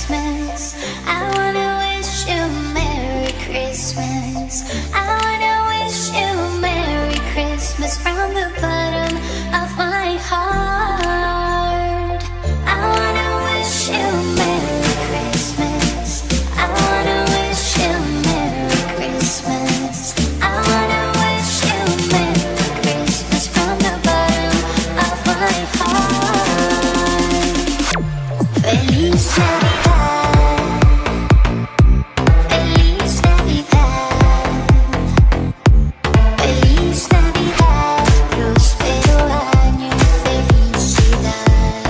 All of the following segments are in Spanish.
Christmas. I wanna wish you Merry Christmas. I wanna wish you Merry Christmas from the bottom of my heart. I wanna wish you Merry Christmas. I wanna wish you Merry Christmas. I wanna wish you Merry Christmas from the bottom of my heart. Feliz Navidad, Feliz Navidad, Feliz Navidad, próspero año y felicidad.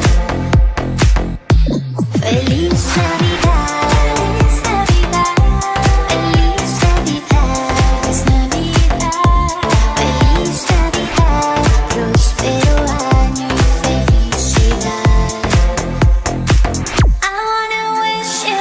Feliz Navidad, es Navidad, Feliz Navidad, es Navidad. Feliz Navidad, próspero año y felicidad. I wanna wish you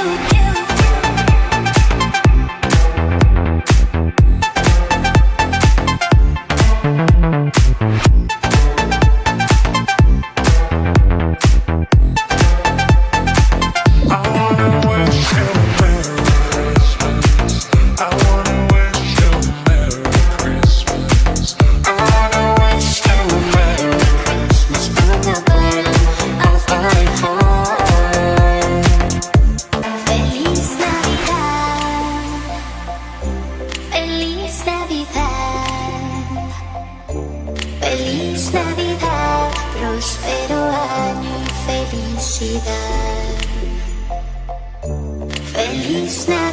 Feliz Navidad, próspero año y felicidad. Feliz Navidad.